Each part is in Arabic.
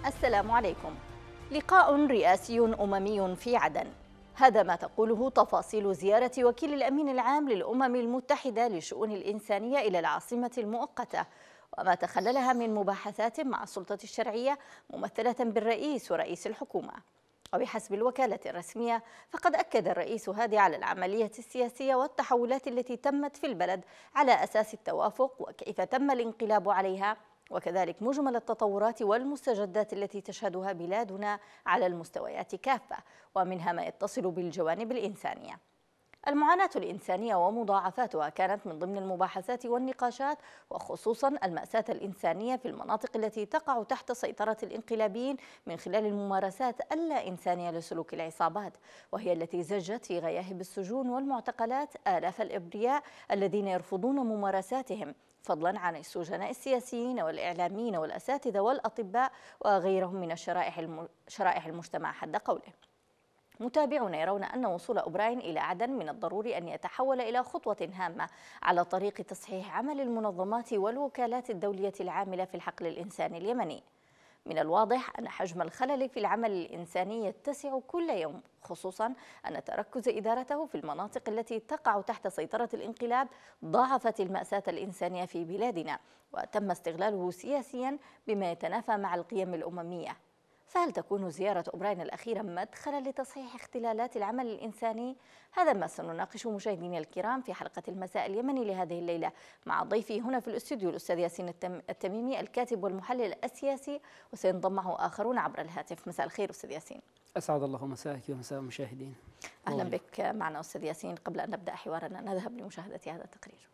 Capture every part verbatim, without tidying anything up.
السلام عليكم. لقاء رئاسي أممي في عدن، هذا ما تقوله تفاصيل زيارة وكيل الأمين العام للأمم المتحدة للشؤون الإنسانية إلى العاصمة المؤقتة، وما تخللها من مباحثات مع السلطة الشرعية ممثلة بالرئيس ورئيس الحكومة. وبحسب الوكالة الرسمية، فقد أكد الرئيس هادي على العملية السياسية والتحولات التي تمت في البلد على أساس التوافق وكيف تم الانقلاب عليها، وكذلك مجمل التطورات والمستجدات التي تشهدها بلادنا على المستويات كافة، ومنها ما يتصل بالجوانب الإنسانية. المعاناة الإنسانية ومضاعفاتها كانت من ضمن المباحثات والنقاشات، وخصوصا المأساة الإنسانية في المناطق التي تقع تحت سيطرة الانقلابيين من خلال الممارسات اللا إنسانية لسلوك العصابات، وهي التي زجت في غياهب السجون والمعتقلات آلاف الأبرياء الذين يرفضون ممارساتهم، فضلا عن السجناء السياسيين والإعلاميين والأساتذة والأطباء وغيرهم من الشرائح شرائح المجتمع حد قوله. متابعون يرون أن وصول أوبراين إلى عدن من الضروري أن يتحول إلى خطوة هامة على طريق تصحيح عمل المنظمات والوكالات الدولية العاملة في الحقل الإنساني اليمني. من الواضح أن حجم الخلل في العمل الإنساني يتسع كل يوم، خصوصا أن تركز إدارته في المناطق التي تقع تحت سيطرة الانقلاب ضاعفت المأساة الإنسانية في بلادنا، وتم استغلاله سياسيا بما يتنافى مع القيم الأممية. فهل تكون زيارة أوبراين الأخيرة مدخلا لتصحيح اختلالات العمل الإنساني؟ هذا ما سنناقشه مشاهدينا الكرام في حلقة المساء اليمني لهذه الليلة مع ضيفي هنا في الاستوديو الأستاذ ياسين التميمي الكاتب والمحلل السياسي، وسينضم معه آخرون عبر الهاتف. مساء الخير أستاذ ياسين. أسعد الله مساءك ومساء المشاهدين. أهلا والله. بك معنا أستاذ ياسين. قبل أن نبدأ حوارنا نذهب لمشاهدة هذا التقرير.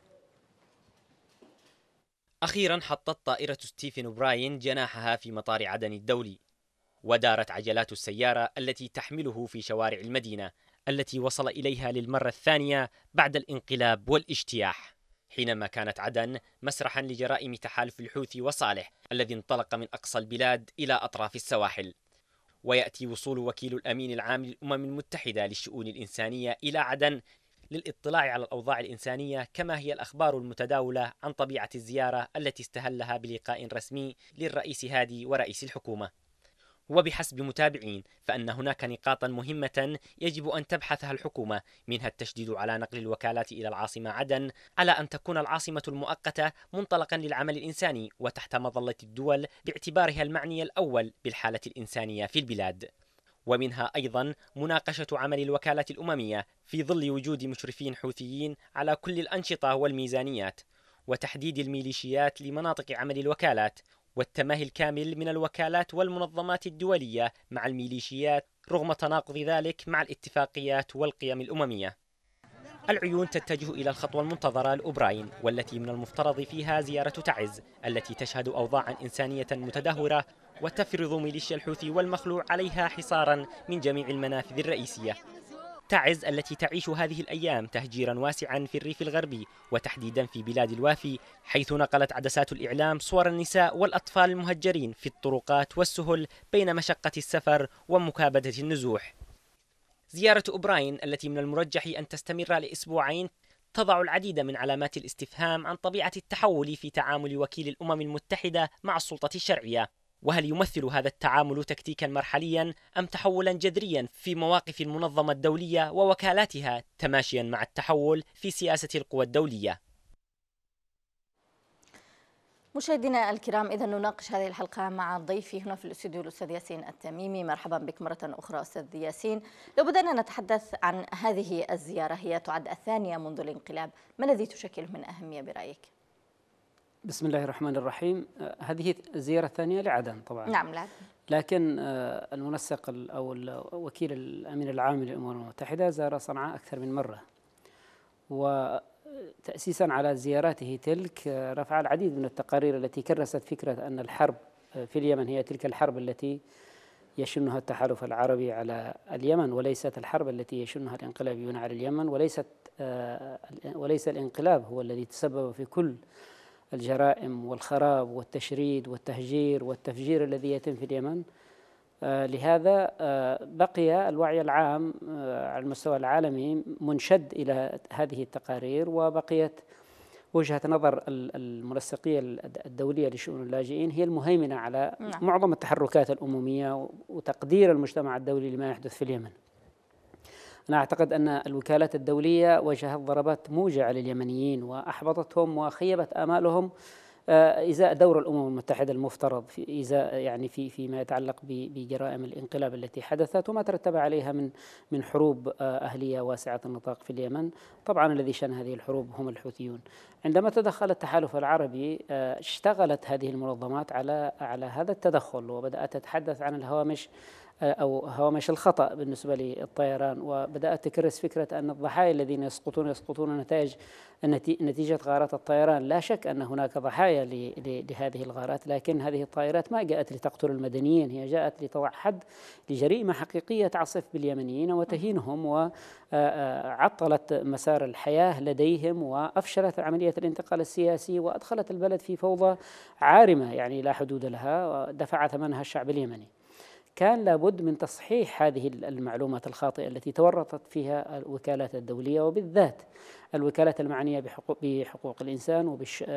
أخيرا حطت طائرة ستيفن أوبراين جناحها في مطار عدن الدولي، ودارت عجلات السيارة التي تحمله في شوارع المدينة التي وصل إليها للمرة الثانية بعد الانقلاب والاجتياح، حينما كانت عدن مسرحا لجرائم تحالف الحوثي وصالح الذي انطلق من أقصى البلاد إلى أطراف السواحل. ويأتي وصول وكيل الأمين العام للأمم المتحدة للشؤون الإنسانية إلى عدن للإطلاع على الأوضاع الإنسانية، كما هي الأخبار المتداولة عن طبيعة الزيارة التي استهلها بلقاء رسمي للرئيس هادي ورئيس الحكومة. وبحسب متابعين فإن هناك نقاطا مهمة يجب أن تبحثها الحكومة، منها التشديد على نقل الوكالات إلى العاصمة عدن، على أن تكون العاصمة المؤقتة منطلقا للعمل الإنساني وتحت مظلة الدول باعتبارها المعني الأول بالحالة الإنسانية في البلاد. ومنها أيضا مناقشة عمل الوكالات الأممية في ظل وجود مشرفين حوثيين على كل الأنشطة والميزانيات، وتحديد الميليشيات لمناطق عمل الوكالات، والتماهي الكامل من الوكالات والمنظمات الدولية مع الميليشيات رغم تناقض ذلك مع الاتفاقيات والقيم الأممية. العيون تتجه إلى الخطوة المنتظرة لأوبراين، والتي من المفترض فيها زيارة تعز التي تشهد أوضاعا إنسانية متدهورة وتفرض ميليشيا الحوثي والمخلوع عليها حصارا من جميع المنافذ الرئيسية. تعز التي تعيش هذه الأيام تهجيرا واسعا في الريف الغربي وتحديدا في بلاد الوافي، حيث نقلت عدسات الإعلام صور النساء والأطفال المهجرين في الطرقات والسهل بين مشقة السفر ومكابدة النزوح. زيارة أوبراين التي من المرجح أن تستمر لأسبوعين تضع العديد من علامات الاستفهام عن طبيعة التحول في تعامل وكيل الأمم المتحدة مع السلطة الشرعية، وهل يمثل هذا التعامل تكتيكا مرحليا أم تحولا جذريا في مواقف المنظمة الدولية ووكالاتها تماشيا مع التحول في سياسة القوى الدولية. مشاهدينا الكرام، إذا نناقش هذه الحلقة مع ضيفي هنا في الاستوديو الأستاذ ياسين التميمي. مرحبا بك مرة أخرى أستاذ ياسين. لو بدأنا نتحدث عن هذه الزيارة، هي تعد الثانية منذ الانقلاب، ما الذي تشكل من أهمية برأيك؟ بسم الله الرحمن الرحيم. هذه الزيارة الثانية لعدن طبعا. نعم لعدن. لكن المنسق أو وكيل الأمين العام للأمم المتحدة زار صنعاء أكثر من مرة، وتأسيسا على زياراته تلك رفع العديد من التقارير التي كرست فكرة أن الحرب في اليمن هي تلك الحرب التي يشنها التحالف العربي على اليمن، وليست الحرب التي يشنها الانقلابيون على اليمن، وليست وليس الانقلاب هو الذي تسبب في كل الجرائم والخراب والتشريد والتهجير والتفجير الذي يتم في اليمن. آه لهذا آه بقي الوعي العام آه على المستوى العالمي منشد إلى هذه التقارير، وبقيت وجهة نظر المنسقية الدولية لشؤون اللاجئين هي المهيمنة على نعم. معظم التحركات الأممية وتقدير المجتمع الدولي لما يحدث في اليمن. أنا أعتقد أن الوكالات الدولية وجهت ضربات موجعة لليمنيين وأحبطتهم وخيبت آمالهم إزاء دور الأمم المتحدة المفترض في إزاء يعني في فيما يتعلق بجرائم الانقلاب التي حدثت وما ترتب عليها من من حروب أهلية واسعة النطاق في اليمن. طبعا الذي شن هذه الحروب هم الحوثيون. عندما تدخل التحالف العربي اشتغلت هذه المنظمات على على هذا التدخل وبدأت تتحدث عن الهوامش أو هوامش الخطأ بالنسبة للطيران، وبدأت تكرس فكرة أن الضحايا الذين يسقطون يسقطون نتائج نتيجة غارات الطيران. لا شك أن هناك ضحايا لهذه الغارات، لكن هذه الطائرات ما جاءت لتقتل المدنيين، هي جاءت لتضع حد لجريمة حقيقية تعصف باليمنيين وتهينهم وعطلت مسار الحياة لديهم وأفشلت عملية الانتقال السياسي وأدخلت البلد في فوضى عارمة يعني لا حدود لها ودفع ثمنها الشعب اليمني. كان لابد من تصحيح هذه المعلومات الخاطئة التي تورطت فيها الوكالات الدولية وبالذات الوكالات المعنية بحقوق, بحقوق الإنسان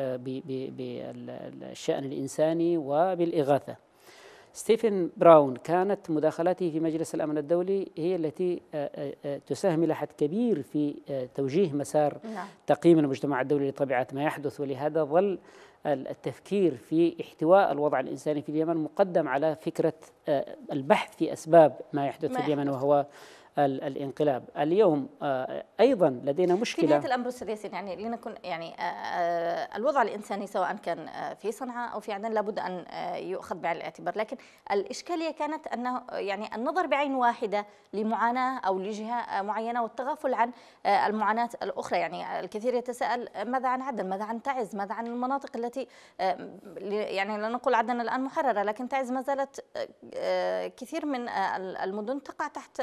وبالشأن الإنساني وبالإغاثة. ستيفن براون كانت مداخلاته في مجلس الأمن الدولي هي التي تساهم إلى حد كبير في توجيه مسار تقييم المجتمع الدولي لطبيعة ما يحدث، ولهذا ظل التفكير في احتواء الوضع الإنساني في اليمن مقدم على فكرة البحث في أسباب ما يحدث في اليمن وهو الانقلاب. اليوم ايضا لدينا مشكله في نهايه الامر استاذ ياسين، يعني لنكن يعني الوضع الانساني سواء كان في صنعاء او في عدن لابد ان يؤخذ بعين الاعتبار، لكن الاشكاليه كانت انه يعني النظر بعين واحده لمعاناه او لجهه معينه والتغافل عن المعاناه الاخرى. يعني الكثير يتساءل ماذا عن عدن، ماذا عن تعز، ماذا عن المناطق التي يعني لا نقول عدن الان محرره لكن تعز ما زالت كثير من المدن تقع تحت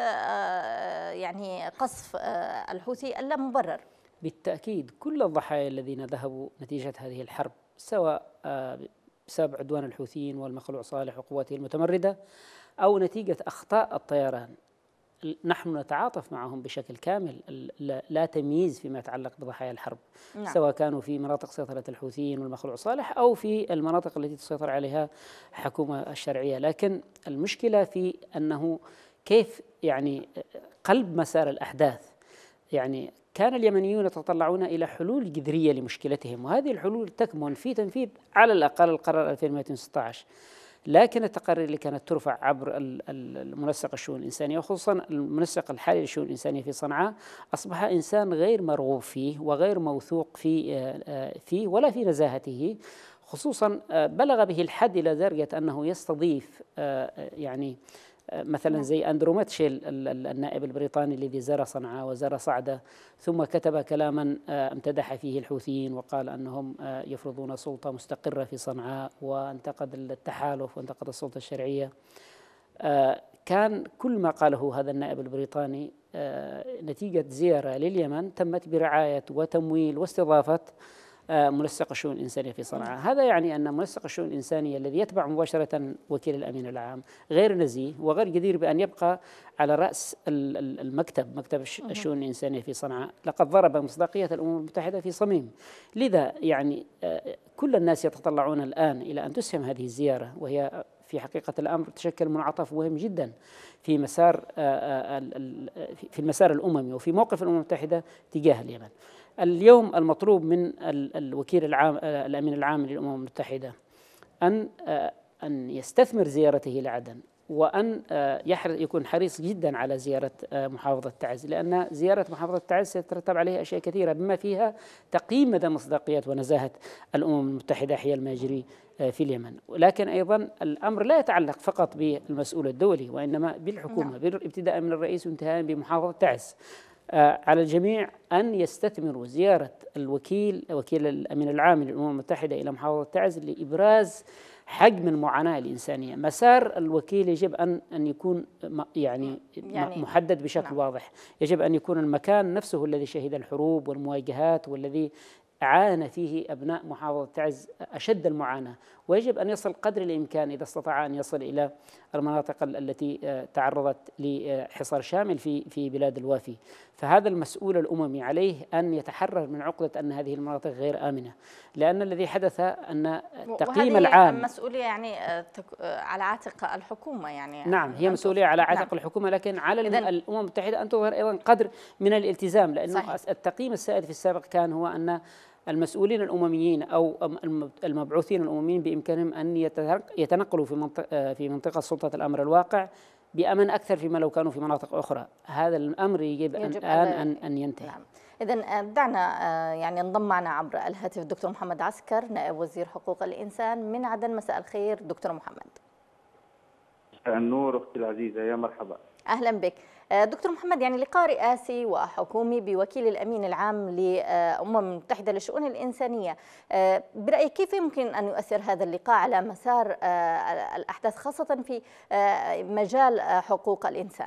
يعني قصف الحوثي اللا مبرر. بالتأكيد كل الضحايا الذين ذهبوا نتيجة هذه الحرب سواء بسبب عدوان الحوثيين والمخلوع صالح وقواته المتمردة أو نتيجة أخطاء الطيران، نحن نتعاطف معهم بشكل كامل، لا تمييز فيما يتعلق بضحايا الحرب. نعم. سواء كانوا في مناطق سيطرة الحوثيين والمخلوع صالح أو في المناطق التي تسيطر عليها الحكومة الشرعية، لكن المشكلة في أنه كيف يعني قلب مسار الأحداث. يعني كان اليمنيون يتطلعون إلى حلول جذرية لمشكلتهم، وهذه الحلول تكمن في تنفيذ على الأقل القرار ألفين ومئتين وستة عشر، لكن التقارير اللي كانت ترفع عبر المنسق الشؤون الإنسانية وخصوصا المنسق الحالي للشؤون الإنسانية في صنعاء أصبح إنسان غير مرغوب فيه وغير موثوق فيه, فيه ولا في نزاهته، خصوصا بلغ به الحد إلى درجة أنه يستضيف يعني مثلا زي أندرو ميتشيل النائب البريطاني الذي زار صنعاء وزار صعدة ثم كتب كلاما امتدح فيه الحوثيين وقال أنهم يفرضون سلطة مستقرة في صنعاء وانتقد التحالف وانتقد السلطة الشرعية. كان كل ما قاله هذا النائب البريطاني نتيجة زيارة لليمن تمت برعاية وتمويل واستضافة منسق الشؤون الإنسانية في صنعاء. هذا يعني أن منسق الشؤون الإنسانية الذي يتبع مباشرة وكيل الأمين العام غير نزيه وغير جدير بأن يبقى على رأس المكتب مكتب الشؤون الإنسانية في صنعاء، لقد ضرب مصداقية الأمم المتحدة في صميم. لذا يعني كل الناس يتطلعون الآن إلى أن تسهم هذه الزيارة، وهي في حقيقة الأمر تشكل منعطف مهم جدا في مسار في المسار الأممي وفي موقف الأمم المتحدة تجاه اليمن. اليوم المطلوب من الوكيل العام الأمين العام للأمم المتحدة أن أن يستثمر زيارته لعدن وأن يكون حريص جدا على زيارة محافظة تعز، لأن زيارة محافظة تعز سيترتب عليها أشياء كثيرة بما فيها تقييم مدى مصداقية ونزاهة الأمم المتحدة حيال ما يجري في اليمن. ولكن أيضا الأمر لا يتعلق فقط بالمسؤول الدولي وإنما بالحكومة ابتداء من الرئيس وانتهاء بمحافظة تعز. على الجميع أن يستثمروا زيارة الوكيل وكيل الأمين العام للأمم المتحدة إلى محافظة تعز لإبراز حجم المعاناة الإنسانية. مسار الوكيل يجب أن أن يكون يعني, يعني محدد بشكل نعم. واضح. يجب أن يكون المكان نفسه الذي شهد الحروب والمواجهات والذي عانى فيه أبناء محافظة تعز أشد المعاناة، ويجب أن يصل قدر الإمكان إذا استطاع أن يصل إلى المناطق التي تعرضت لحصار شامل في في بلاد الوافي. فهذا المسؤول الأممي عليه أن يتحرر من عقدة أن هذه المناطق غير آمنة، لأن الذي حدث أن التقييم العام مسؤولية يعني على عاتق الحكومة. يعني نعم، هي مسؤولية على عاتق نعم. الحكومة، لكن على الأمم المتحدة أن تظهر أيضا قدر من الالتزام، لأنه صحيح. التقييم السائد في السابق كان هو أن المسؤولين الأمميين أو المبعوثين الأمميين بإمكانهم أن يتنقلوا في منطقة في منطقة سلطة الأمر الواقع بأمن أكثر فيما لو كانوا في مناطق أخرى. هذا الأمر يجب, يجب الآن أن أن ينتهي. نعم. إذن دعنا يعني انضم معنا عبر الهاتف الدكتور محمد عسكر، نائب وزير حقوق الإنسان من عدن. مساء الخير دكتور محمد. النور أختي العزيزة، يا مرحبا. أهلا بك دكتور محمد. يعني لقاء رئاسي وحكومي بوكيل الأمين العام للأمم المتحدة للشؤون الإنسانية، برأيك كيف يمكن أن يؤثر هذا اللقاء على مسار الأحداث خاصة في مجال حقوق الإنسان؟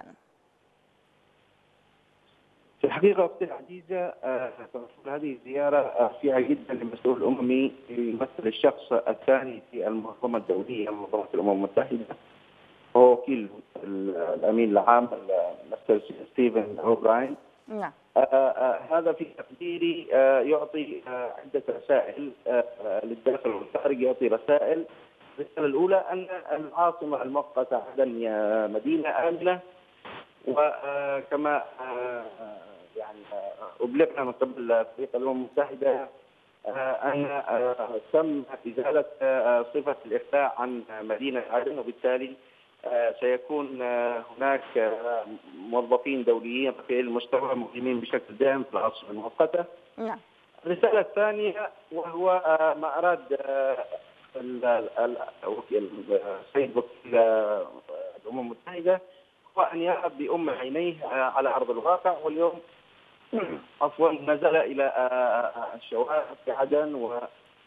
في الحقيقة أختي العزيزة، هذه الزيارة فيها جدا لمسؤول أممي يمثل الشخص الثاني في المنظمة الدولية، منظمة الأمم المتحدة، هو وكيل الأمين العام المستر ستيفن أوبراين. نعم. هذا في تقديري يعطي عدة رسائل للداخل والخارج. يعطي رسائل. الرسالة الأولى أن العاصمة المؤقتة عدن مدينة آمنة، وكما يعني أبلغنا من قبل فريق الأمم المتحدة أن تم إزالة صفة الإخفاء عن مدينة عدن، وبالتالي سيكون هناك موظفين دوليين رفيعي المستوى مقيمين بشكل دائم في العاصمة المؤقتة. نعم. الرسالة الثانية وهو ما أراد السيد وكيل الأمم المتحدة هو أن يذهب بأم عينيه على أرض الواقع، واليوم عفوا نزل إلى الشوارع في عدن و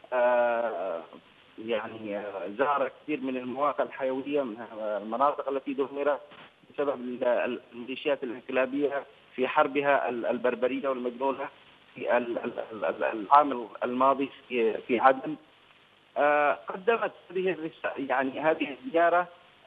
يعني زار كثير من المواقع الحيوية من المناطق التي دمرت بسبب الميليشيات الانقلابية في حربها البربرية والمجنونة في العام الماضي في عدن. قدمت هذه يعني هذه الزيارة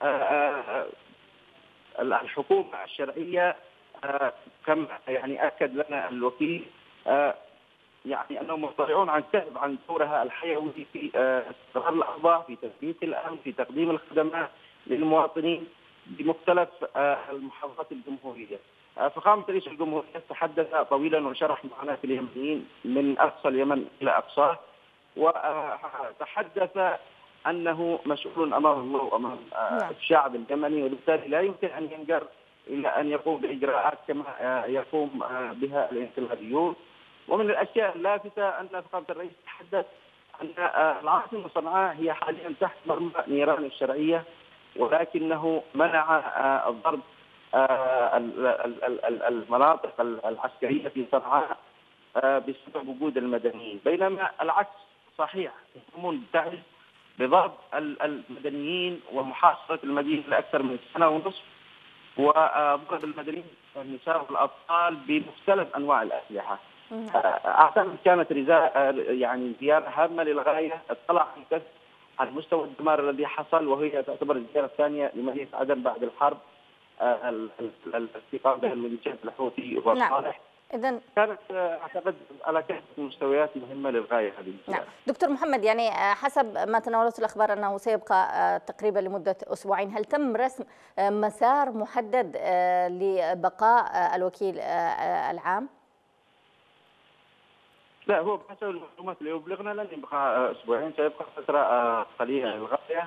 الحكومة الشرعية، كما يعني أكد لنا الوكيل يعني أنهم مطلعون عن كذب عن دورها الحيوي في استقرار الأوضاع، في تثبيت الأمن، في تقديم الخدمات للمواطنين بمختلف المحافظات الجمهورية. فخامة رئيس الجمهورية تحدث طويلا وشرح معاناة اليمنيين من أقصى اليمن إلى أقصاه، وتحدث أنه مسؤول أمام الله وأمام الشعب اليمني، وبالتالي لا يمكن أن ينجر إلى أن يقوم بإجراءات كما يقوم بها الانقلابيون. ومن الأشياء اللافتة أن فخامة الرئيس تحدث أن العاصمة صنعاء هي حاليا تحت مرمى نيران الشرعية، ولكنه منع ضرب المناطق العسكرية في صنعاء بسبب وجود المدنيين، بينما العكس صحيح. يقومون تعز بضرب المدنيين ومحاصرة المدينة لأكثر من سنة ونصف، وضرب المدنيين والنساء والأطفال بمختلف أنواع الأسلحة. أعتقد كانت يعني زيارة هامة للغاية، اطلع عن مستوى الدمار الذي حصل، وهي تعتبر الزيارة الثانية لمدينة عدن بعد الحرب الاستيقاظ بين الميليشيات الحوثي والصالح. إذن كانت أعتقد على كافة مستويات مهمة للغاية هذه. نعم دكتور محمد، يعني حسب ما تناولته الأخبار أنه سيبقى تقريبا لمدة أسبوعين، هل تم رسم مسار محدد لبقاء الوكيل العام؟ لا، هو بحسب المعلومات اللي يبلغنا لن يبقى أسبوعين، سيبقى فترة قليلة للغاية.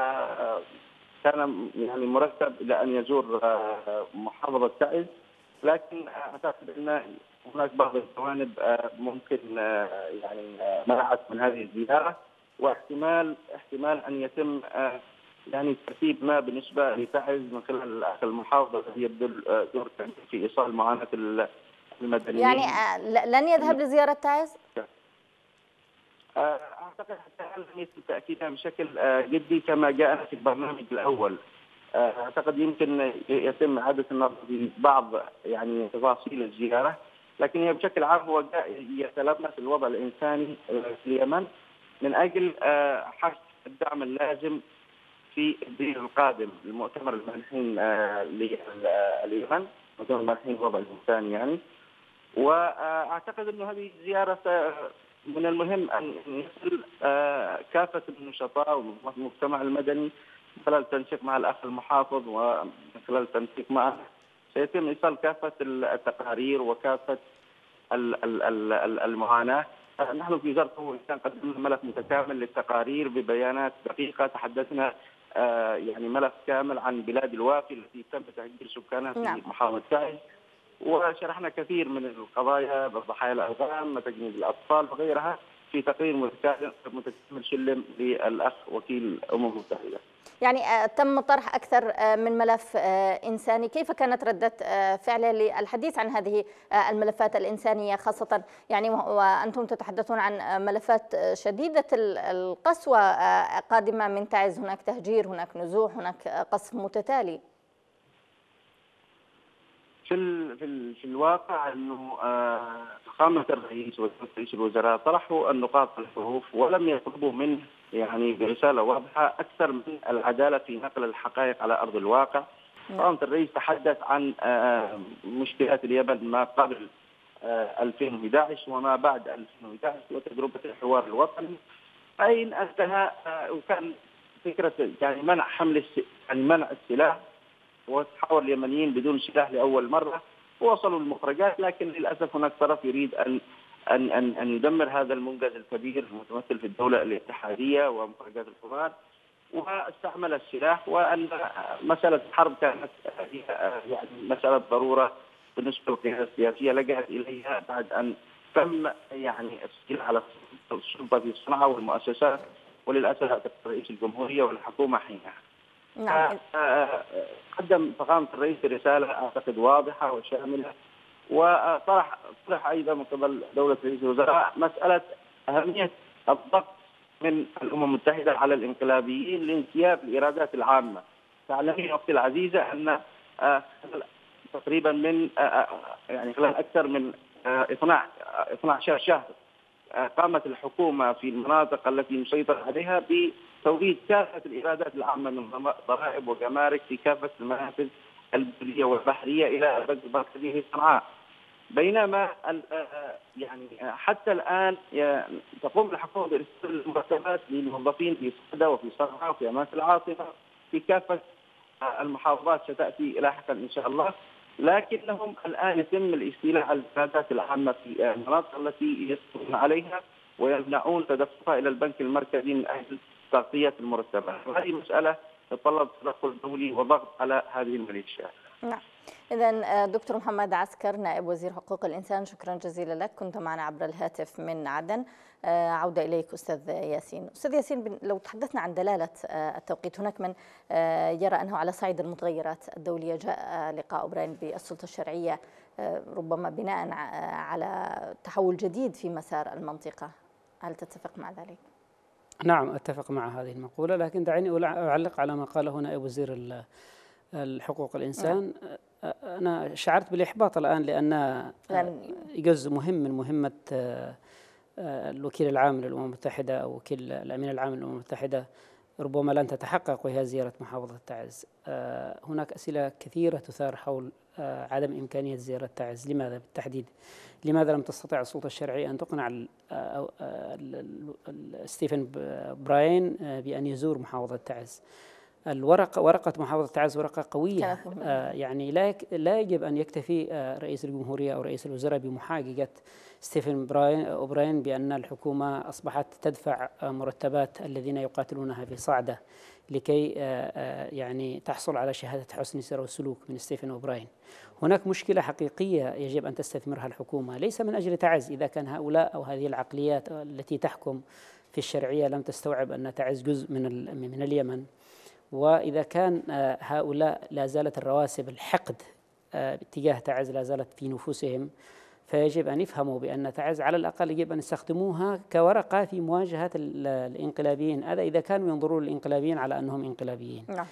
كان يعني مرتب إلى أن يزور محافظة تعز، لكن أعتقد أن هناك بعض الجوانب ممكن يعني منعت من هذه الزيارة، واحتمال احتمال أن يتم يعني ترتيب ما بالنسبة لتعز من خلال المحافظة التي يبذل دور في إيصال معاناة المدنيين. يعني لن يذهب لزيارة تعز؟ أعتقد حتى لم يتم تأكيدها بشكل جدي كما جاءنا في البرنامج الأول. أعتقد يمكن يتم إعادة النظر في بعض يعني تفاصيل الزيارة، لكن هي بشكل عام هو يتلمس الوضع الإنساني في اليمن من أجل حث الدعم اللازم في الدين القادم المؤتمر المانحين لليمن، مؤتمر المانحين الوضع الإنساني يعني. وأعتقد أن هذه الزيارة من المهم أن يصل كافة النشطاء والمجتمع المدني من خلال التنسيق مع الأخ المحافظ ومن خلال التنسيق معه، سيتم إيصال كافة التقارير وكافة المعاناة. نحن في وزارة التضامن والإسكان قدمنا ملف متكامل للتقارير ببيانات دقيقة، تحدثنا يعني ملف كامل عن بلاد الوافي التي تم تهجير سكانها في نعم. محافظة تعز، وشرحنا كثير من القضايا بضحايا الألغام، تجنيد الأطفال وغيرها في تقرير متكامل سلم للأخ وكيل الأمم المتحدة. يعني تم طرح أكثر من ملف إنساني، كيف كانت ردة فعله للحديث عن هذه الملفات الإنسانية خاصة يعني وأنتم تتحدثون عن ملفات شديدة القسوة قادمة من تعز، هناك تهجير، هناك نزوح، هناك قصف متتالي؟ في ال في, ال في الواقع انه فخامه الرئيس ورئيس الوزراء طرحوا النقاط الحروف ولم يطلبوا منه يعني برساله واضحه اكثر من العداله في نقل الحقائق على ارض الواقع. فخامه الرئيس تحدث عن مشكلات اليمن ما قبل ألفين وأحد عشر وما بعد ألفين وأحد عشر وتجربه الحوار الوطني، اين انتهى وكان فكره يعني منع حمل يعني منع السلاح وتحاور اليمنيين بدون سلاح لأول مرة، ووصلوا للمخرجات، لكن للأسف هناك طرف يريد أن أن أن أن يدمر هذا المنجز الكبير المتمثل في الدولة الاتحادية ومخرجات الحمار، واستعمل السلاح، وأن مسألة الحرب كانت يعني مسألة ضرورة بالنسبة للقيادة السياسية لجأت إليها بعد أن تم يعني السيطرة على السلطة في صنعاء والمؤسسات، وللأسف رئيس الجمهورية والحكومة حينها. نعم. قدم فخامة الرئيس رسالة أعتقد واضحة وشاملة، وطرح طرح أيضا من قبل دولة رئيس الوزراء مسألة أهمية الضغط من الأمم المتحدة على الانقلابيين لانسياب الإرادات العامة. تعلمين أختي العزيزة أن تقريبا من يعني خلال أكثر من اثني عشر شهر قامت الحكومة في المناطق التي يسيطر عليها بتوجيه كافة الإرادات العامة من ضرائب وجمارك في كافة المنافذ البرية والبحرية إلى البنك المركزي في صنعاء، بينما يعني حتى الآن تقوم الحكومة بإرسال المرتبات للموظفين في صعدة وفي صنعاء وفي أمانة العاصمة في كافة المحافظات، ستأتي لاحقا إن شاء الله، لكنهم الآن يتم الاستيلاء على الإرادات العامة في المناطق التي يسيطرون عليها ويمنعون تدفقها إلى البنك المركزي من أجل تغطية المرتبات، وهذه مسألة تتطلب تدخل دولي وضغط على هذه الميليشيات. نعم. إذا دكتور محمد عسكر نائب وزير حقوق الإنسان، شكرا جزيلا لك، كنت معنا عبر الهاتف من عدن. عودة إليك أستاذ ياسين. أستاذ ياسين، لو تحدثنا عن دلالة التوقيت، هناك من يرى أنه على صعيد المتغيرات الدولية جاء لقاء أوبراين بالسلطة الشرعية ربما بناء على تحول جديد في مسار المنطقة، هل تتفق مع ذلك؟ نعم أتفق مع هذه المقولة، لكن دعيني أعلق على ما قاله نائب وزير الحقوق الإنسان. أنا شعرت بالإحباط الآن لأن جزء مهم من مهمة الوكيل العام للأمم المتحدة أو وكيل الأمين العام للأمم المتحدة ربما لن تتحقق، وهي زيارة محافظة تعز. هناك أسئلة كثيرة تثار حول عدم إمكانية زيارة تعز. لماذا بالتحديد؟ لماذا لم تستطع السلطة الشرعية أن تقنع ستيفن براين بأن يزور محافظة تعز؟ الورقة ورقة محافظة تعز ورقة قوية، آه يعني لا لا يجب أن يكتفي آه رئيس الجمهورية أو رئيس الوزراء بمحاججة ستيفن براين أوبراين بأن الحكومة أصبحت تدفع آه مرتبات الذين يقاتلونها في صعدة لكي آه آه يعني تحصل على شهادة حسن سير وسلوك من ستيفن أوبراين. هناك مشكلة حقيقية يجب أن تستثمرها الحكومة، ليس من أجل تعز، إذا كان هؤلاء أو هذه العقليات التي تحكم في الشرعية لم تستوعب أن تعز جزء من من اليمن، وإذا كان هؤلاء لا زالت الرواسب الحقد اتجاه تعز لا زالت في نفوسهم، فيجب أن يفهموا بأن تعز على الأقل يجب أن يستخدموها كورقة في مواجهة الانقلابيين، هذا إذا كانوا ينظرون للانقلابيين على أنهم انقلابيين. نعم.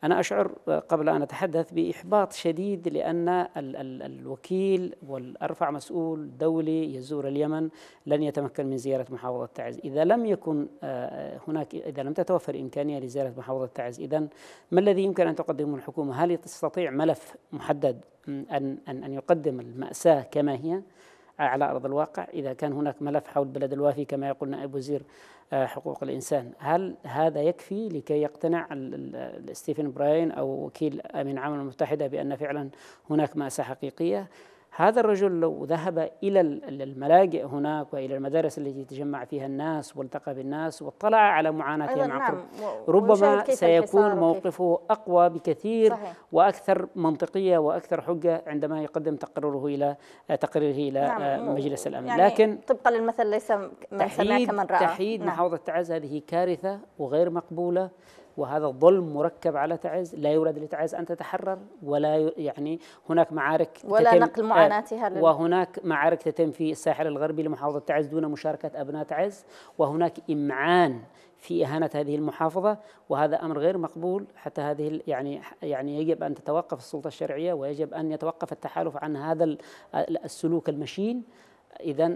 أنا أشعر قبل أن أتحدث بإحباط شديد، لأن ال ال الوكيل والأرفع مسؤول دولي يزور اليمن لن يتمكن من زيارة محافظة تعز إذا لم يكن هناك إذا لم تتوفر إمكانية لزيارة محافظة تعز. إذن ما الذي يمكن أن تقدمه الحكومة؟ هل تستطيع ملف محدد أن أن أن يقدم المأساة كما هي على أرض الواقع؟ إذا كان هناك ملف حول بلد الوافي كما يقول نائب وزير حقوق الإنسان، هل هذا يكفي لكي يقتنع ستيفن براين أو وكيل أمين عام الأمم المتحدة بأن فعلا هناك مأساة حقيقية؟ هذا الرجل لو ذهب إلى الملاجئ هناك وإلى المدارس التي يتجمع فيها الناس والتقى بالناس واطلع على معاناتهم مع قرب، ربما سيكون موقفه أقوى بكثير صحيح. وأكثر منطقية وأكثر حجة عندما يقدم تقريره إلى تقريره إلى نعم. مجلس الأمن. يعني لكن طبقا للمثل ليس من سمع كمن رأى. تحييد نعم. محافظة تعز هذه كارثة وغير مقبولة، وهذا الظلم مركب على تعز. لا يراد لتعز أن تتحرر، ولا يعني هناك معارك ولا نقل معاناتها لل... وهناك معارك تتم في الساحل الغربي لمحافظة تعز دون مشاركة أبناء تعز، وهناك إمعان في إهانة هذه المحافظة، وهذا أمر غير مقبول. حتى هذه يعني يعني يجب أن تتوقف السلطة الشرعية، ويجب أن يتوقف التحالف عن هذا السلوك المشين. إذن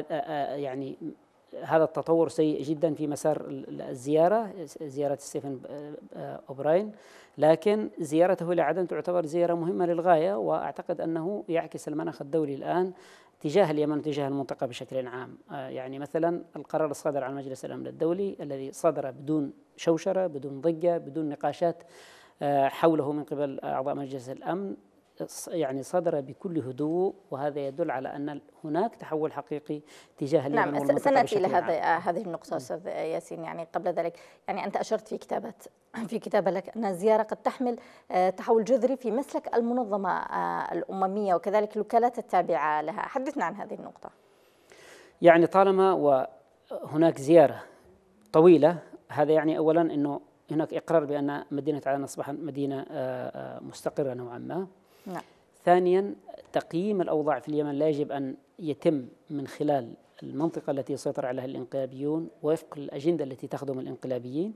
يعني هذا التطور سيء جدا في مسار الزيارة، زيارة ستيفن أوبراين، لكن زيارته إلى عدن تعتبر زيارة مهمة للغاية، وأعتقد أنه يعكس المناخ الدولي الآن تجاه اليمن وتجاه المنطقة بشكل عام. يعني مثلا القرار الصادر عن مجلس الأمن الدولي الذي صدر بدون شوشرة، بدون ضجة، بدون نقاشات حوله من قبل أعضاء مجلس الأمن، يعني صدر بكل هدوء، وهذا يدل على أن هناك تحول حقيقي تجاه اليمن نعم. والمنطقة سنأتي بشكل إلى عام. هذه النقطة أستاذ ياسين. يعني قبل ذلك يعني أنت أشرت في كتابة في كتابة لك أن الزيارة قد تحمل تحول جذري في مسلك المنظمة الأممية وكذلك الوكالات التابعة لها. حدثنا عن هذه النقطة. يعني طالما وهناك زيارة طويلة، هذا يعني أولا أنه هناك إقرار بأن مدينة عدن أصبحت مدينة مستقرة نوعا ما. نعم. ثانيا تقييم الأوضاع في اليمن لا يجب أن يتم من خلال المنطقة التي يسيطر عليها الانقلابيون وفق الأجندة التي تخدم الانقلابيين،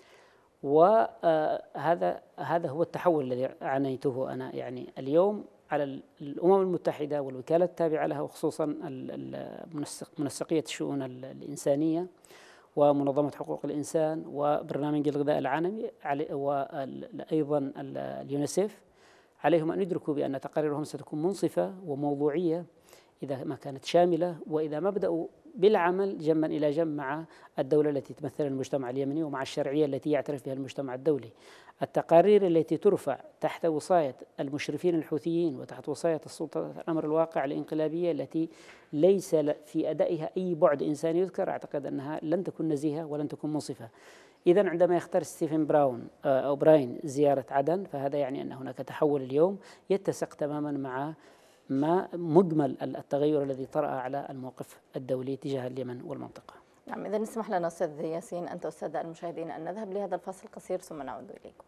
وهذا هذا هو التحول الذي عنيته أنا. يعني اليوم على الأمم المتحدة والوكالة التابعة لها، وخصوصا منسقية الشؤون الإنسانية ومنظمة حقوق الإنسان وبرنامج الغذاء العالمي وأيضا اليونيسيف، عليهم أن يدركوا بأن تقاريرهم ستكون منصفة وموضوعية إذا ما كانت شاملة، وإذا ما بدأوا بالعمل جنبا إلى جنب مع الدولة التي تمثل المجتمع اليمني ومع الشرعية التي يعترف بها المجتمع الدولي. التقارير التي ترفع تحت وصاية المشرفين الحوثيين وتحت وصاية السلطة الأمر الواقع الانقلابية التي ليس في أدائها أي بعد إنساني يذكر، أعتقد أنها لن تكون نزيهة ولن تكون منصفة. إذن عندما يختار ستيفن براون أو براين زيارة عدن، فهذا يعني أن هناك تحول اليوم يتسق تماما مع ما مجمل التغير الذي طرأ على الموقف الدولي تجاه اليمن والمنطقة. نعم. إذا نسمح لنا أستاذ ياسين أنت والسادة المشاهدين أن نذهب لهذا الفاصل القصير ثم نعود إليكم.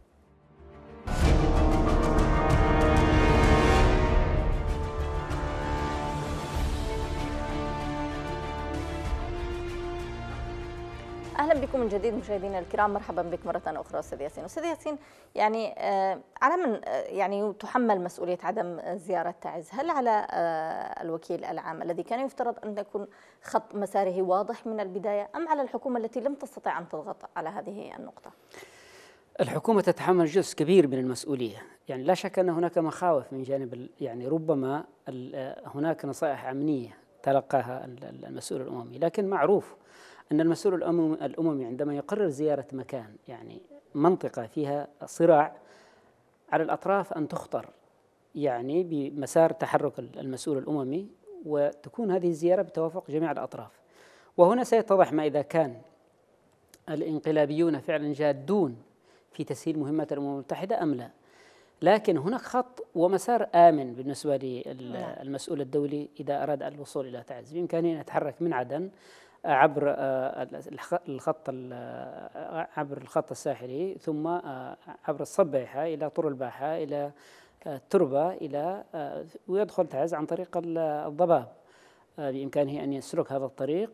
أهلا بكم من جديد مشاهدينا الكرام، مرحبا بك مرة أخرى أستاذ ياسين. أستاذ ياسين، يعني على من يعني تحمل مسؤولية عدم زيارة تعز؟ هل على الوكيل العام الذي كان يفترض أن يكون خط مساره واضح من البداية، أم على الحكومة التي لم تستطع أن تضغط على هذه النقطة؟ الحكومة تتحمل جزء كبير من المسؤولية. يعني لا شك أن هناك مخاوف من جانب، يعني ربما هناك نصائح أمنية تلقاها المسؤول الأممي، لكن معروف أن المسؤول الأممي عندما يقرر زيارة مكان، يعني منطقة فيها صراع على الأطراف، أن تخطر يعني بمسار تحرك المسؤول الأممي، وتكون هذه الزيارة بتوافق جميع الأطراف. وهنا سيتضح ما إذا كان الانقلابيون فعلا جادون في تسهيل مهمات الأمم المتحدة أم لا. لكن هناك خط ومسار آمن بالنسبة للمسؤول الدولي إذا أراد الوصول إلى تعز. بإمكانه أن يتحرك من عدن عبر الخط عبر الخط الساحلي، ثم عبر الصبيحة إلى طور الباحة إلى التربة إلى ويدخل تعز عن طريق الضباب. بإمكانه أن يسلك هذا الطريق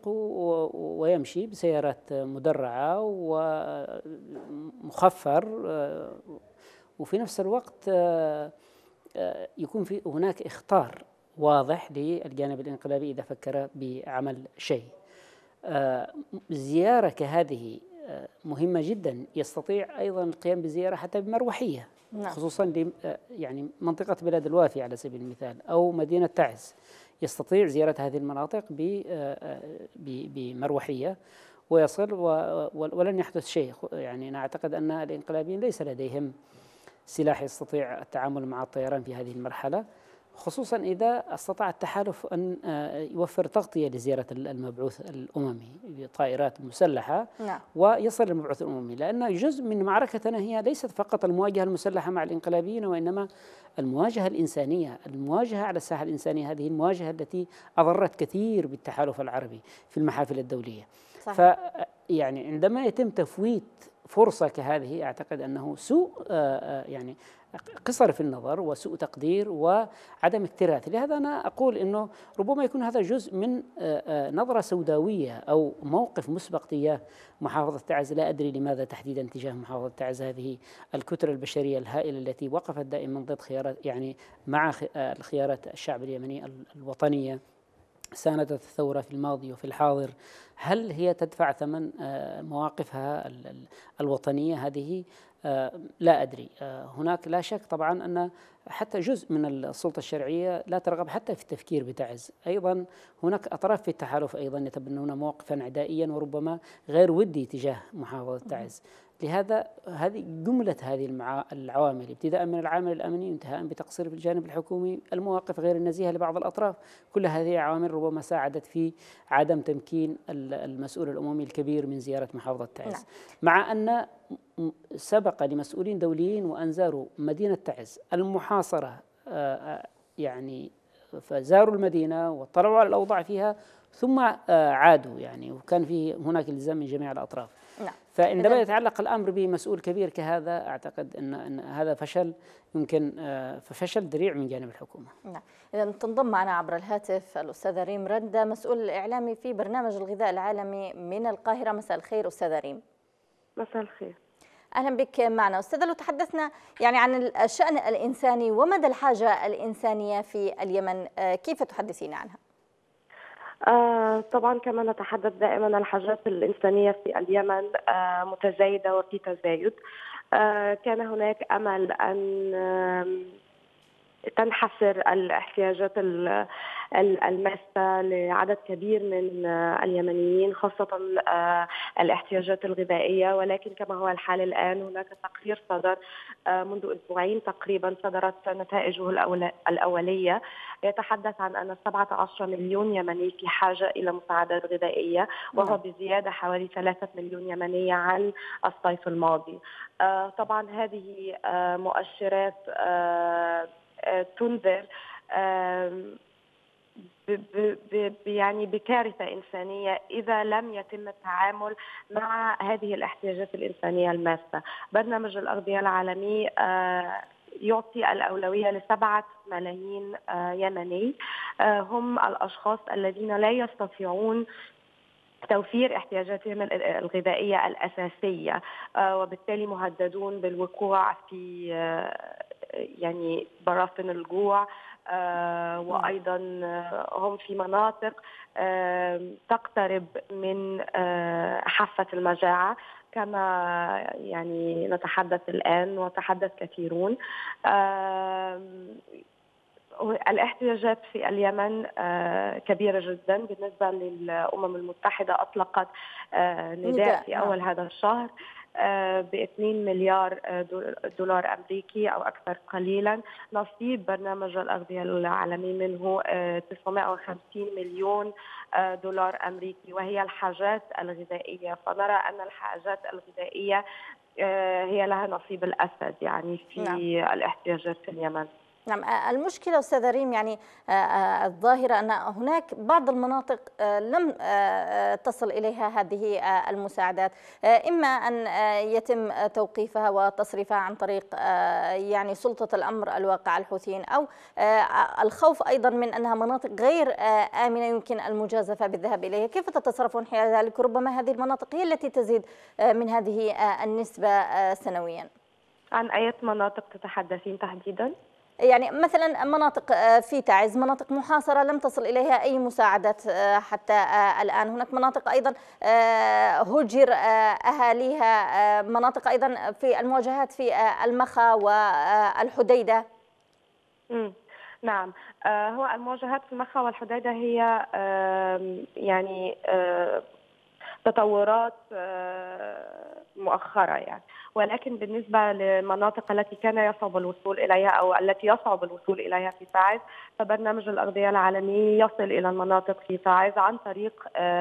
ويمشي بسيارات مدرعة ومخفر وفي نفس الوقت يكون في هناك إخطار واضح للجانب الانقلابي إذا فكر بعمل شيء. زيارة كهذه مهمة جدا، يستطيع أيضا القيام بزيارة حتى بمروحية، نعم. خصوصا ل يعني منطقة بلاد الوافي على سبيل المثال أو مدينة تعز، يستطيع زيارة هذه المناطق بمروحية ويصل ولن يحدث شيء. يعني أنا أعتقد أن الانقلابيين ليس لديهم سلاح يستطيع التعامل مع الطيران في هذه المرحلة، خصوصا إذا استطاع التحالف أن يوفر تغطية لزيارة المبعوث الأممي بطائرات مسلحة، نعم. ويصل المبعوث الأممي، لأن جزء من معركتنا هي ليست فقط المواجهة المسلحة مع الانقلابيين، وإنما المواجهة الإنسانية، المواجهة على الساحة الإنسانية، هذه المواجهة التي أضرت كثير بالتحالف العربي في المحافل الدولية. ف يعني عندما يتم تفويت فرصة كهذه أعتقد أنه سوء يعني قصر في النظر وسوء تقدير وعدم اكتراث. لهذا أنا أقول أنه ربما يكون هذا جزء من نظرة سوداوية أو موقف مسبق تجاه محافظة تعز. لا أدري لماذا تحديدا تجاه محافظة تعز، هذه الكتلة البشرية الهائلة التي وقفت دائما ضد خيارات يعني مع الخيارات الشعب اليمني الوطنية، ساندت الثورة في الماضي وفي الحاضر، هل هي تدفع ثمن مواقفها الوطنية هذه؟ لا أدري. هناك لا شك طبعا أن حتى جزء من السلطة الشرعية لا ترغب حتى في التفكير بتعز. أيضا هناك أطراف في التحالف أيضا يتبنون موقفا عدائيا وربما غير ودي تجاه محافظة تعز. لهذا هذه جملة هذه العوامل ابتداء من العامل الأمني انتهاء بتقصير في الجانب الحكومي، المواقف غير النزيهة لبعض الأطراف، كل هذه عوامل ربما ساعدت في عدم تمكين المسؤول الأممي الكبير من زيارة محافظة تعز. نعم. مع أن سبق لمسؤولين دوليين وأنزاروا مدينة تعز المحاصرة يعني فزاروا المدينة واطلعوا على الأوضاع فيها ثم عادوا يعني، وكان في هناك التزام من جميع الأطراف. نعم. فعندما يتعلق الأمر بمسؤول كبير كهذا أعتقد أن, أن هذا فشل يمكن ففشل ذريع من جانب الحكومة. نعم. إذا تنضم معنا عبر الهاتف الأستاذة ريم رندة، مسؤول الإعلامي في برنامج الغذاء العالمي من القاهرة. مساء الخير أستاذة ريم. مساء الخير. أهلا بك معنا أستاذة. لو تحدثنا يعني عن الشأن الإنساني ومدى الحاجة الإنسانية في اليمن، كيف تحدثين عنها؟ آه طبعا كما نتحدث دائما الحاجات الإنسانية في اليمن آه متزايدة وفي تزايد. آه كان هناك أمل أن آه تنحصر الاحتياجات الماسة لعدد كبير من اليمنيين، خاصة الاحتياجات الغذائية، ولكن كما هو الحال الآن هناك تقرير صدر منذ أسبوعين تقريبا، صدرت نتائجه الأولية، يتحدث عن أن سبعة عشر مليون يمني في حاجة إلى مساعدات غذائية، وهو بزيادة حوالي ثلاثة مليون يمنية عن الصيف الماضي. طبعا هذه مؤشرات تنذر يعني بكارثة إنسانية إذا لم يتم التعامل مع هذه الاحتياجات الإنسانية الماسة. برنامج الأغذية العالمي يعطي الأولوية لسبعة ملايين يمني، هم الأشخاص الذين لا يستطيعون توفير احتياجاتهم الغذائية الأساسية، وبالتالي مهددون بالوقوع في يعني براثن الجوع، وأيضا هم في مناطق تقترب من حافة المجاعة كما يعني نتحدث الآن وتحدث كثيرون. الاحتياجات في اليمن كبيرة جدا. بالنسبة للأمم المتحدة أطلقت نداء في أول هذا الشهر باثنين مليار دولار أمريكي أو أكثر قليلا. نصيب برنامج الأغذية العالمي منه تسعمائة وخمسين مليون دولار أمريكي، وهي الحاجات الغذائية. فنرى أن الحاجات الغذائية هي لها نصيب الأسد يعني في نعم. الاحتياجات في اليمن. نعم. المشكلة أستاذة ريم يعني الظاهرة أن هناك بعض المناطق لم تصل إليها هذه المساعدات، إما أن يتم توقيفها وتصريفها عن طريق يعني سلطة الأمر الواقع الحوثيين، أو الخوف أيضا من أنها مناطق غير آمنة يمكن المجازفة بالذهاب إليها. كيف تتصرفون حيال ذلك؟ ربما هذه المناطق هي التي تزيد من هذه النسبة سنويا. عن أي مناطق تتحدثين تحديدا؟ يعني مثلا مناطق في تعز، مناطق محاصرة لم تصل إليها أي مساعدات حتى الآن، هناك مناطق أيضا هجر أهاليها، مناطق أيضا في المواجهات في المخا والحديدة. مم. نعم، هو المواجهات في المخا والحديدة هي يعني تطورات مؤخرة يعني، ولكن بالنسبة للمناطق التي كان يصعب الوصول إليها أو التي يصعب الوصول إليها في تعز، فبرنامج الأغذية العالمي يصل إلى المناطق في تعز عن طريق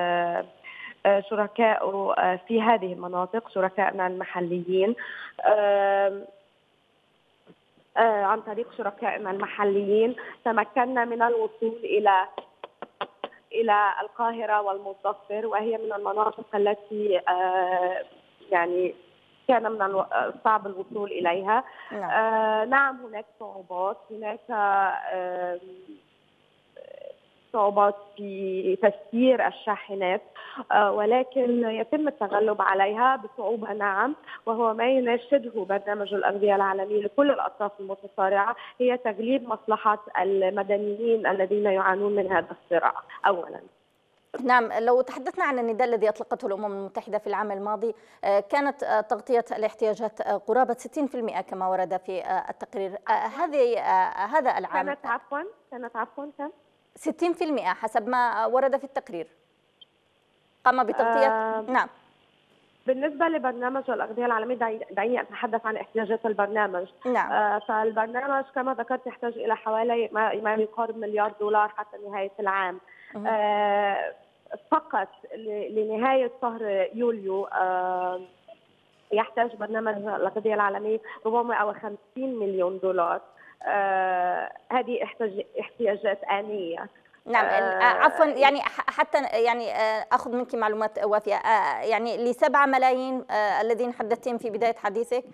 شركائه في هذه المناطق، شركائنا المحليين، عن طريق شركائنا المحليين تمكنا من الوصول إلى إلى القاهرة والمظفر، وهي من المناطق التي يعني كان من الصعب الوصول إليها. نعم, آه نعم هناك صعوبات، هناك آه صعوبات في تسيير الشاحنات، آه ولكن يتم التغلب عليها بصعوبة. نعم، وهو ما يناشده برنامج الأغذية العالمي لكل الأطراف المتصارعة هي تغليب مصلحة المدنيين الذين يعانون من هذا الصراع أولا. نعم، لو تحدثنا عن النداء الذي أطلقته الأمم المتحدة في العام الماضي، كانت تغطية الاحتياجات قرابة ستين بالمئة كما ورد في التقرير. هذه هذا العام كانت عفوا كانت عفوا كم؟ ستين بالمئة حسب ما ورد في التقرير قام بتغطية. آه نعم. بالنسبة لبرنامج الأغذية العالمي، دعيني أتحدث عن احتياجات البرنامج. نعم. آه فالبرنامج كما ذكرت يحتاج إلى حوالي ما يقارب مليار دولار حتى نهاية العام. آه فقط لنهاية شهر يوليو آه يحتاج برنامج الأغذية العالمي أربعمئة وخمسين مليون دولار. آه هذه احتياجات آنية. نعم، آه عفوا يعني حتى يعني اخذ منك معلومات وافيه، آه يعني لسبعة ملايين آه الذين حدثتهم في بدايه حديثك.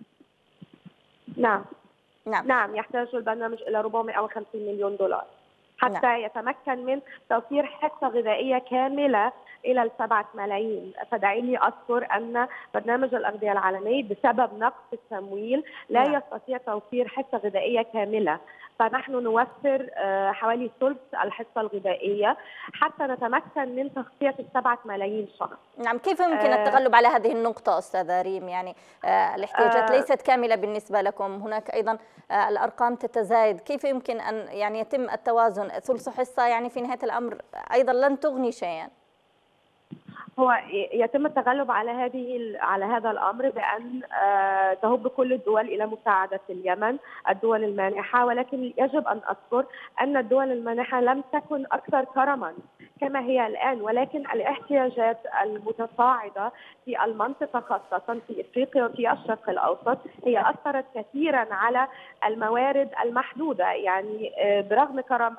نعم نعم نعم يحتاج البرنامج الى أربعمئة وخمسين مليون دولار حتى نعم. يتمكن من توفير حصه غذائيه كامله الى السبعة ملايين. فدعيني اذكر ان برنامج الاغذيه العالمي بسبب نقص التمويل لا نعم. يستطيع توفير حصه غذائيه كامله، فنحن نوفر حوالي ثلث الحصة الغذائية حتى نتمكن من تغطية السبعة ملايين شخص. نعم، كيف يمكن التغلب على هذه النقطة أستاذة ريم؟ يعني الاحتياجات ليست كاملة بالنسبة لكم، هناك أيضا الأرقام تتزايد، كيف يمكن أن يعني يتم التوازن؟ ثلث حصة يعني في نهاية الأمر أيضا لن تغني شيئا. هو يتم التغلب على هذه على هذا الامر بان تهب كل الدول الى مساعده اليمن، الدول المانحه، ولكن يجب ان اذكر ان الدول المانحه لم تكن اكثر كرما كما هي الان، ولكن الاحتياجات المتصاعده في المنطقه خاصه في افريقيا وفي الشرق الاوسط هي اثرت كثيرا على الموارد المحدوده، يعني برغم كرم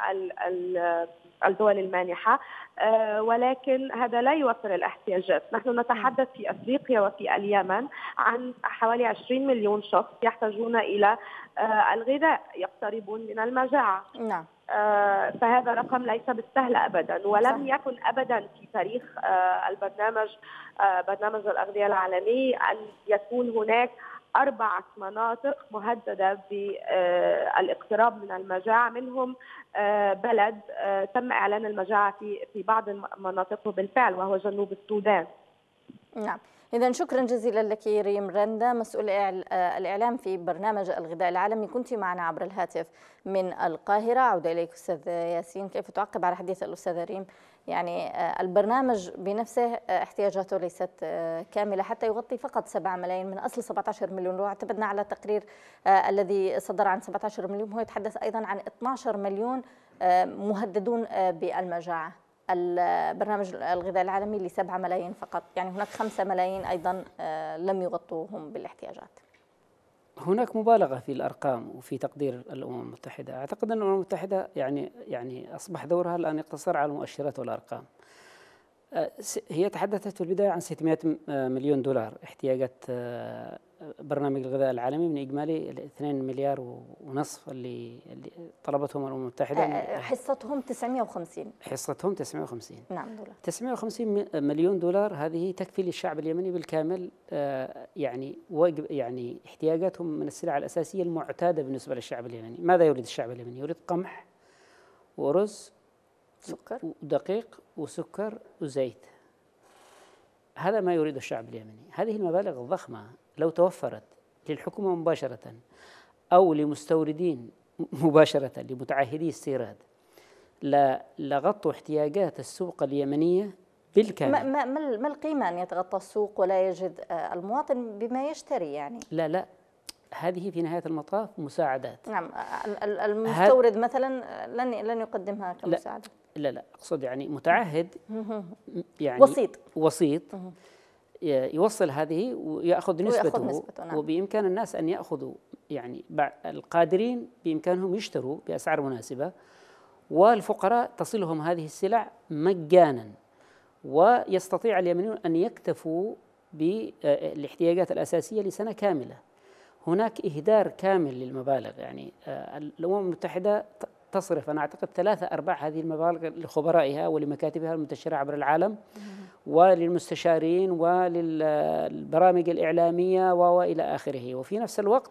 الدول المانحه ولكن هذا لا يوفر الاحتياجات. نحن نتحدث في افريقيا وفي اليمن عن حوالي عشرين مليون شخص يحتاجون الى الغذاء، يقتربون من المجاعه. نعم. فهذا رقم ليس بالسهل ابدا، ولم يكن ابدا في تاريخ البرنامج برنامج الاغذيه العالمي ان يكون هناك أربعة مناطق مهددة بالاقتراب من المجاعة، منهم بلد تم إعلان المجاعة في في بعض مناطقه بالفعل وهو جنوب السودان. نعم، إذا شكرا جزيلا لك ريم رندا، مسؤول الإعلام في برنامج الغذاء العالمي، كنت معنا عبر الهاتف من القاهرة. عودة إليك أستاذ ياسين، كيف تعقب على حديث الأستاذة ريم؟ يعني البرنامج بنفسه احتياجاته ليست كاملة حتى يغطي فقط سبعة ملايين من أصل سبعة عشر مليون. لو اعتمدنا على التقرير الذي صدر عن سبعة عشر مليون، هو يتحدث أيضا عن اثني عشر مليون مهددون بالمجاعة. البرنامج الغذاء العالمي لسبعة ملايين فقط، يعني هناك خمسة ملايين أيضا لم يغطوهم بالاحتياجات. هناك مبالغة في الأرقام وفي تقدير الأمم المتحدة. أعتقد أن الأمم المتحدة يعني يعني أصبح دورها الآن يقتصر على المؤشرات والأرقام. هي تحدثت في البداية عن ستمائة مليون دولار احتياجات برنامج الغذاء العالمي من إجمالي اثنين مليار ونصف اللي, اللي طلبتهم الأمم المتحدة. حصتهم تسعمائة وخمسين حصتهم تسعمائة وخمسين نعم دولار. تسعمائة وخمسين مليون دولار هذه تكفي للشعب اليمني بالكامل، يعني يعني احتياجاتهم من السلع الأساسية المعتادة بالنسبة للشعب اليمني. ماذا يريد الشعب اليمني؟ يريد قمح ورز سكر ودقيق وسكر وزيت. هذا ما يريد الشعب اليمني. هذه المبالغ الضخمة لو توفرت للحكومة مباشرة أو لمستوردين مباشرة لمتعهدي استيراد لغطوا احتياجات السوق اليمنية بالكامل. ما, ما, ما القيمة أن يتغطى السوق ولا يجد المواطن بما يشتري يعني؟ لا لا هذه في نهاية المطاف مساعدات. نعم المستورد مثلا لن لن يقدمها كمساعدة. لا لا لا أقصد يعني متعهد يعني وسيط وسيط يوصل هذه ويأخذ نسبته, نسبته نعم. وبإمكان الناس أن يأخذوا يعني القادرين بإمكانهم يشتروا بأسعار مناسبة، والفقراء تصلهم هذه السلع مجانا، ويستطيع اليمنيون أن يكتفوا بالاحتياجات الأساسية لسنة كاملة. هناك إهدار كامل للمبالغ، يعني الأمم المتحدة تصرف أنا أعتقد ثلاثة أرباع هذه المبالغ لخبرائها ولمكاتبها المنتشرة عبر العالم وللمستشارين وللبرامج الإعلامية وإلى آخره. وفي نفس الوقت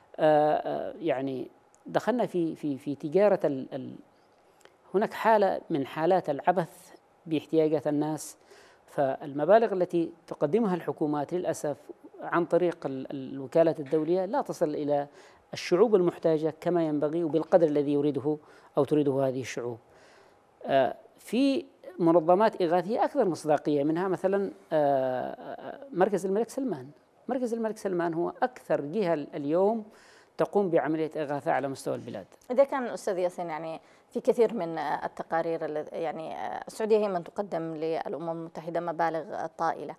يعني دخلنا في في في تجارة ال ال هناك حالة من حالات العبث باحتياجات الناس. فالمبالغ التي تقدمها الحكومات للأسف عن طريق الوكالة الدولية لا تصل إلى الشعوب المحتاجة كما ينبغي وبالقدر الذي يريده أو تريده هذه الشعوب. في منظمات إغاثية أكثر مصداقية، منها مثلا مركز الملك سلمان. مركز الملك سلمان هو أكثر جهة اليوم تقوم بعملية إغاثة على مستوى البلاد. إذا كان أستاذ ياسين يعني في كثير من التقارير يعني السعودية هي من تقدم للأمم المتحدة مبالغ طائلة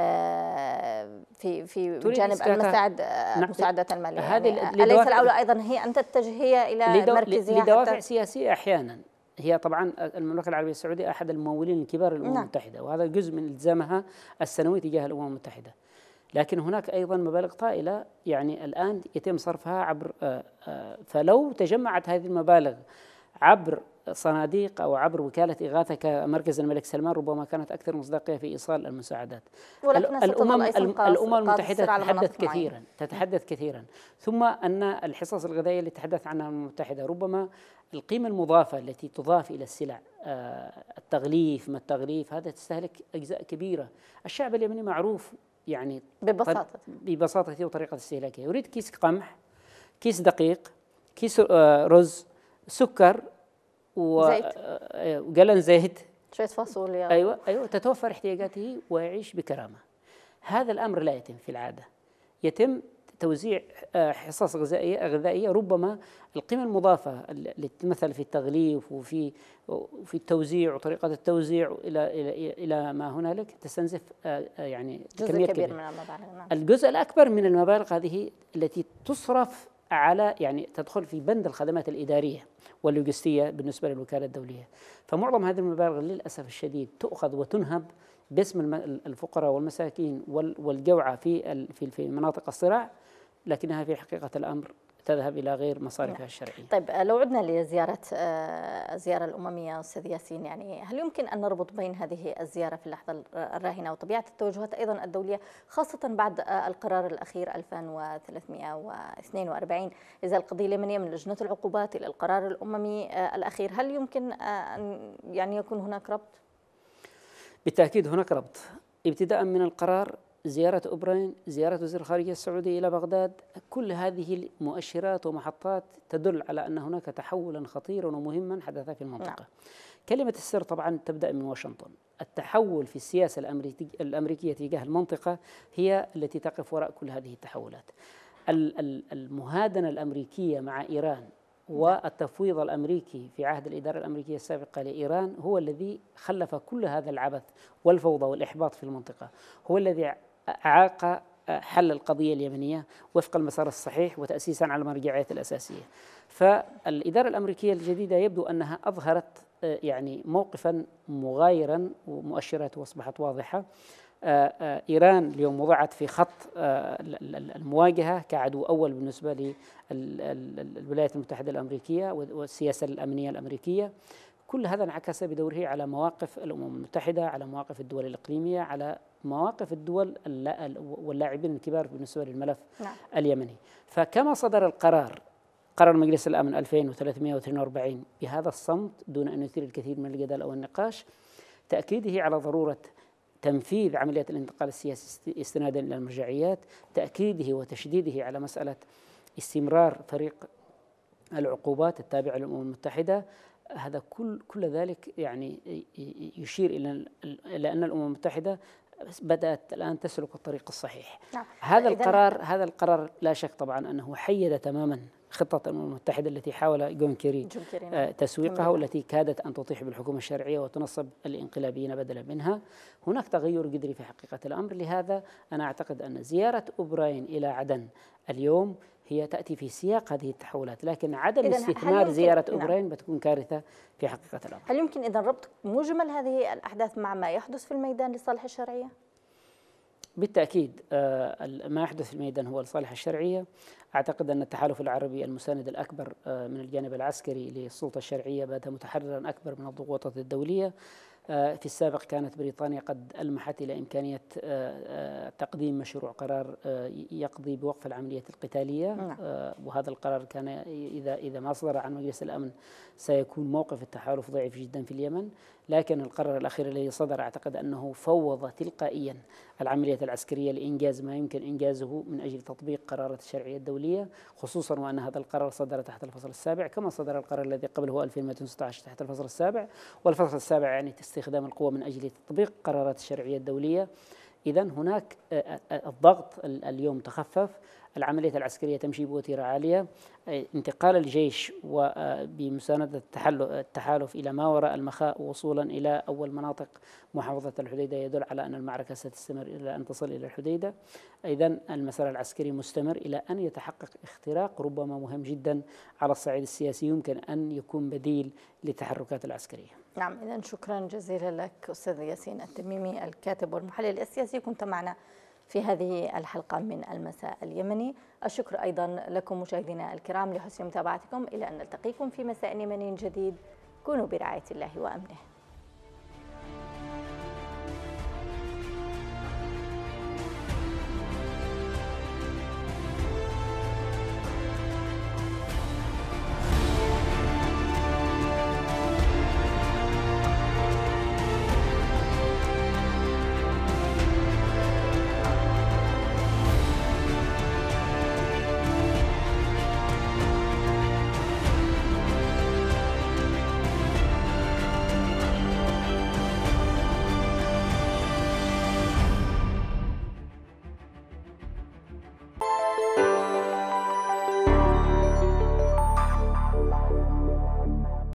في في جانب المساعد المساعدات المالية، يعني أليس الأولى أيضا هي أن تتجه هي إلى مركزها لدوافع سياسية أحيانا؟ هي طبعا المملكة العربية السعودية أحد الممولين الكبار للأمم نعم. المتحدة، وهذا جزء من التزامها السنوي تجاه الأمم المتحدة. لكن هناك أيضا مبالغ طائلة يعني الآن يتم صرفها عبر فلو تجمعت هذه المبالغ عبر صناديق أو عبر وكالة إغاثة كمركز الملك سلمان ربما كانت أكثر مصداقية في إيصال المساعدات. الأمم الأمم المتحدة تتحدث كثيرا تتحدث كثيرا ثم أن الحصص الغذائية اللي تحدث عنها الأمم المتحدة ربما القيمة المضافة التي تضاف إلى السلع، التغليف ما التغليف هذا تستهلك أجزاء كبيرة. الشعب اليمني معروف يعني ببساطة ببساطة وطريقة استهلاكه، يريد كيس قمح، كيس دقيق، كيس رز، سكر وقلن زيت، شوية فاصوليا. أيوة أيوة تتوفر احتياجاته ويعيش بكرامة. هذا الأمر لا يتم في العادة. يتم توزيع حصص غذائية غذائية ربما القيمة المضافة اللي تمثل في التغليف وفي وفي التوزيع وطريقة التوزيع إلى إلى إلى ما هنالك تستنزف يعني جزء كبير من المبالغ. نعم. الجزء الأكبر من المبالغ هذه التي تصرف على يعني تدخل في بند الخدمات الإدارية واللوجستية بالنسبة للوكالة الدولية. فمعظم هذه المبالغ للأسف الشديد تؤخذ وتنهب باسم الفقراء والمساكين والجوعى في في مناطق الصراع، لكنها في حقيقة الأمر تذهب إلى غير مصارفها الشرعية. طيب لو عدنا لزيارة الزيارة الأممية أستاذ ياسين، يعني هل يمكن أن نربط بين هذه الزيارة في اللحظة الراهنة وطبيعة التوجهات أيضا الدولية خاصة بعد القرار الأخير ألف وثلاثمائة واثنين وأربعين إزاء القضية اليمنية من لجنة العقوبات إلى القرار الأممي الأخير؟ هل يمكن أن يعني يكون هناك ربط؟ بالتأكيد هناك ربط، ابتداء من القرار، زيارة أوبراين، زيارة وزير الخارجية السعودي إلى بغداد، كل هذه المؤشرات ومحطات تدل على أن هناك تحولا خطيرا ومهما حدث في المنطقة. نعم. كلمة السر طبعا تبدأ من واشنطن. التحول في السياسة الأمريكية تجاه المنطقة هي التي تقف وراء كل هذه التحولات. المهادنة الأمريكية مع إيران والتفويض الأمريكي في عهد الإدارة الأمريكية السابقة لإيران هو الذي خلف كل هذا العبث والفوضى والإحباط في المنطقة، هو الذي أعاق حل القضية اليمنية وفق المسار الصحيح وتأسيسا على المرجعيات الأساسية. فالإدارة الأمريكية الجديدة يبدو أنها أظهرت يعني موقفا مغايرا ومؤشراته أصبحت واضحة. إيران اليوم وضعت في خط المواجهة كعدو أول بالنسبة للولايات المتحدة الأمريكية والسياسة الأمنية الأمريكية. كل هذا انعكس بدوره على مواقف الأمم المتحدة، على مواقف الدول الإقليمية، على مواقف الدول واللاعبين الكبار بالنسبة للملف نعم. اليمني. فكما صدر القرار قرار مجلس الأمن ألفين وثلاثمئة واثنين وأربعين بهذا الصمت دون أن يثير الكثير من الجدل أو النقاش، تأكيده على ضرورة تنفيذ عملية الانتقال السياسي استنادا إلى المرجعيات، تأكيده وتشديده على مسألة استمرار طريق العقوبات التابعة للأمم المتحدة، هذا كل كل ذلك يعني يشير إلى إلى أن الأمم المتحدة بدأت الآن تسلك الطريق الصحيح. نعم. هذا القرار هذا القرار لا شك طبعا أنه حيد تماما خطة الأمم المتحدة التي حاول جون كيري آه تسويقها والتي كادت أن تطيح بالحكومة الشرعية وتنصب الانقلابيين بدلا منها. هناك تغير جذري في حقيقة الأمر، لهذا أنا أعتقد أن زيارة أوبراين إلى عدن اليوم هي تأتي في سياق هذه التحولات، لكن عدم استثمار زيارة أوبراين نعم. بتكون كارثة في حقيقة الأمر. هل يمكن إذن ربط مجمل هذه الأحداث مع ما يحدث في الميدان لصالح الشرعية؟ بالتأكيد ما يحدث في الميدان هو لصالح الشرعية. أعتقد أن التحالف العربي المساند الأكبر من الجانب العسكري للسلطة الشرعية بات متحررا أكبر من الضغوطات الدولية. في السابق كانت بريطانيا قد ألمحت إلى إمكانية تقديم مشروع قرار يقضي بوقف العمليات القتالية، وهذا القرار كان إذا إذا ما صدر عن مجلس الأمن سيكون موقف التحالف ضعيف جدا في اليمن. لكن القرار الأخير الذي صدر أعتقد أنه فوض تلقائيا العملية العسكرية لإنجاز ما يمكن إنجازه من أجل تطبيق قرارات الشرعية الدولية، خصوصا وأن هذا القرار صدر تحت الفصل السابع كما صدر القرار الذي قبله ألفين ومئتين وستة عشر تحت الفصل السابع، والفصل السابع يعني استخدام القوة من أجل تطبيق قرارات الشرعية الدولية. إذن هناك الضغط اليوم تخفف، العملية العسكرية تمشي بوتيرة عالية، انتقال الجيش وبمساندة التحالف إلى ما وراء المخاء وصولا إلى أول مناطق محافظة الحديدة يدل على أن المعركة ستستمر إلى أن تصل إلى الحديدة. إذن المسار العسكري مستمر إلى أن يتحقق اختراق ربما مهم جدا على الصعيد السياسي يمكن أن يكون بديل للتحركات العسكرية. نعم، إذن شكرا جزيلا لك أستاذ ياسين التميمي الكاتب والمحلل السياسي، كنت معنا في هذه الحلقة من المساء اليمني. الشكر أيضا لكم مشاهدينا الكرام لحسن متابعتكم، إلى أن نلتقيكم في مساء يمني جديد. كونوا برعاية الله وأمنه.